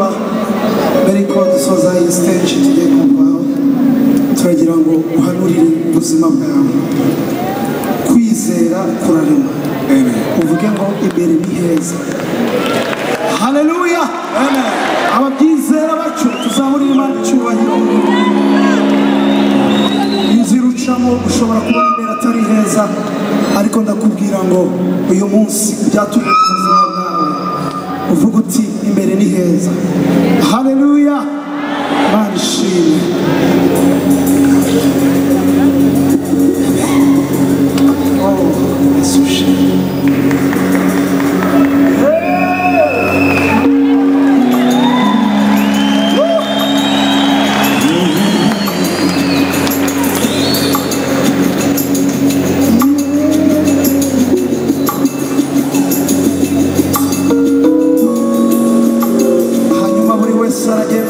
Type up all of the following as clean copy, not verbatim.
mugoroba mbere ko dusoza iyi stage tugiye kumvaho turagira ngo uhanurire ubuzima bwawe kwizera kurarema uvuge ngo imbere ni heza. Haleluya, ababyizera bacu tuzamurira Imana icyubahiro. Inzira ucamo ushobora kubona imbere atari heza, ariko ndakubwira ngo uyu munsi byatumye ku buzima bwawe uvuga uti imbere ni heza. Haleluya, Imana ishimwe. Yesu ishimwe. Hanyuma buri wese aragenda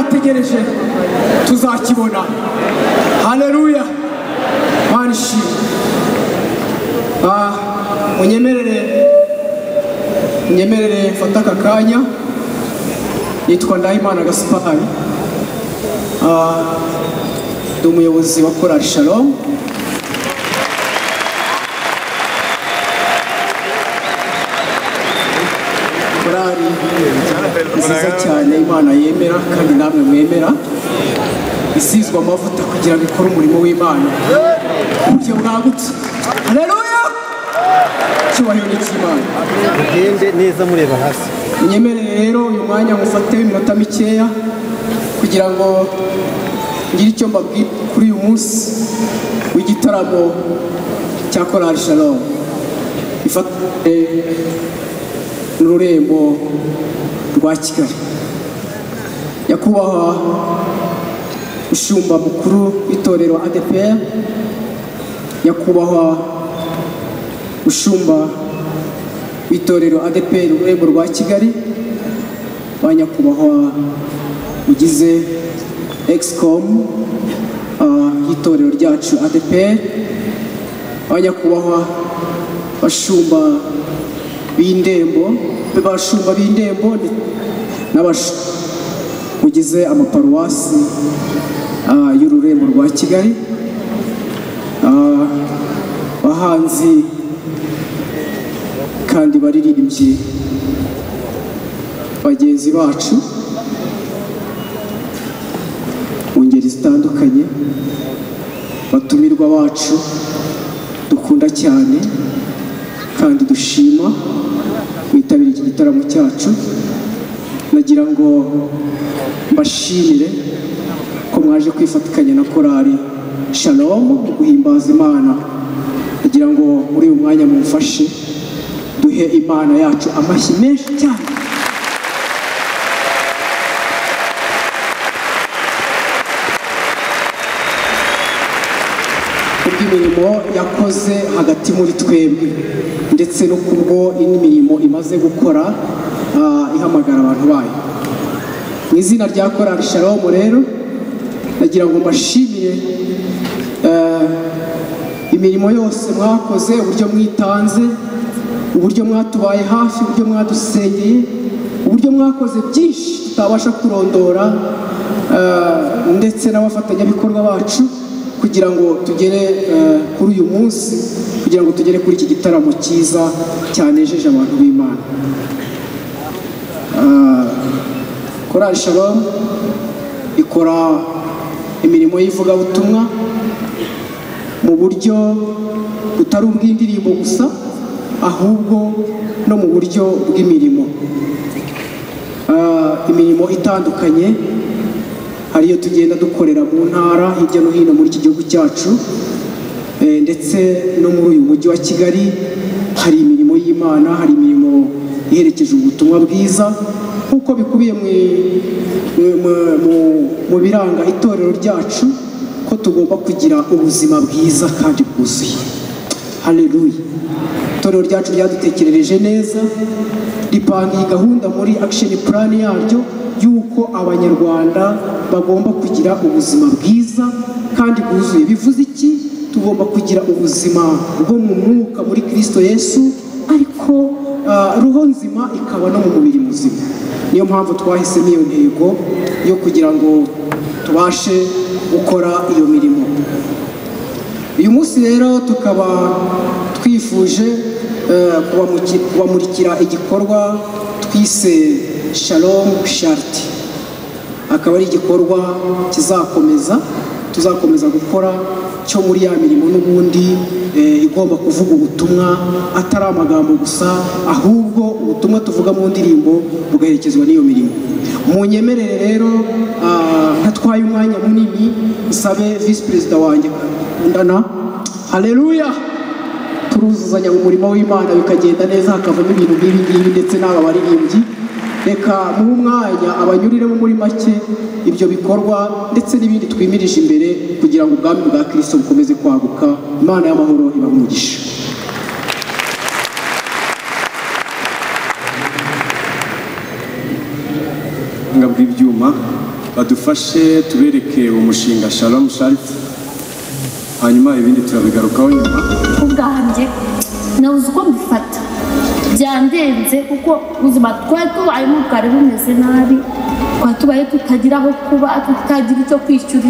bategereje tuzakibona. Haleluya, Mana ishimwe. Munyemerere mfata aka kanya. Yitwa Ndahimana Gaspari, ndi umuyobozi wa Korali Shalom. Korali nziza cyane Imana yemera kandi namwe mwemera, isizwe amavuta kugira ngo ikore umurimo w'Imana mu buryo bwagutse. Haleluya, cyubahiro n'Imana. Mugende neza mureba hasi. Munyemerere rero uyu mwanya mufate iminota mikeya kugira ngo ngire icyo mbabwira kuri uyu munsi w'igitaramo cya Korali Shalom. Ifate n'ururembo rwa Kigali. Nyakubahwa Umushumba mukuru w'itorero ADPR, nyakubahwa Umushumba w'itorero ADPR ururembo rwa Kigali, ba nyakubahwa ugize excom y'itorero ryacu ADPR, ba nyakubahwa bashumba b'indembo n'abashugize amaparuwasi y'ururembo rwa Kigali, bahanzi kandi baririmbyi bagenzi bacu mu ngeri zitandukanye, batumirwa bacu dukunda cyane kandi dushima kwitabira iki gitaramo cyacu. Nagira ngo mbashimire ko mwaje kwifatikanya na Korali Shalom mu guhimbaza Imana. Nagira ngo muri uyu mwanya mumfashe duhe Imana yacu amashyi menshi cyane. Imirimo yakoze hagati muri twebwe ndetse no kubwo imirimo imaze gukora ihamagara abantu bayo. Mu izina rya Korali Shalom rero nagira ngo mbashimire imirimo yose mwakoze, uburyo mwitanze, uburyo mwatubaye hafi, uburyo mwadusengeye, uburyo mwakoze byinshi tutabasha kurondora, ndetse n'abafatanyabikorwa bacu kugira ngo tugere kuri uyu munsi, kugira ngo tugere kuri iki gitaramo cyiza cyanejeje abantu b'Imana. Korali Shalom ikora imirimo y'ivugabutumwa mu buryo butari ubw'indirimbo gusa, ahubwo no mu buryo bw'imirimo itandukanye. Hariyo tugenda dukorera mu ntara hirya no hino muri iki gihugu cyacu, ndetse no muri uyu mujyi wa Kigali hari imirimo y'Imana, hari imirimo iherekeje ubutumwa bwiza nk'uko bikubiye mu biranga itorero ryacu ko tugomba kugira ubuzima bwiza kandi bwuzuye. Haleluya. Itorero ryacu ryadutekerereje neza, ripanga iyi gahunda muri action plan yaryo yuko abanyarwanda bagomba kugira ubuzima bwiza kandi bwuzuye. Bivuze iki? Tugomba kugira ubuzima bwo mu mwuka muri Kristo Yesu, ariko roho nzima ikaba no mu mubiri muzima. Niyo mpamvu twahisemo iyo ntego yo kugira ngo tubashe gukora iyo mirimo. Uyu munsi rero tukaba twifuje kubamurikira igikorwa twise Shalom Charity. Akaba ari igikorwa tuzakomeza gukora cyo muri ya mirimo n'ubundi igomba kuvuga ubutumwa atari amagambo gusa, ahubwo ubutumwa tuvuga mu ndirimbo bugaherekezwa n'iyo mirimo. Munyemerere rero ntatwaye umwanya munini nsabe Vice Perezida wanjye Ndana. Haleluya. Turuzuzanya mu murimo w'Imana bikagenda neza, hakavamo ibintu nk'ibi ndetse n'aba baririmbyi. Reka mu mwanya abanyuriremo muri make ibyo bikorwa ndetse n'ibindi twimirije imbere kugira ngo ubwami bwa Kristo bukomeze kwaguka. Imana y'amahoro ibamugisha. Ngabwi ibyuma badufashe tubereke umushinga Shalom Charity, hanyuma ibindi turabigarukaho nyuma. Ubwanjye nabuze uko mbifata, byandenze kuko ubuzima twari tubayemo bwari bumeze nabi, twari tubaye tutagira aho kuba, tutagira icyo kwishyura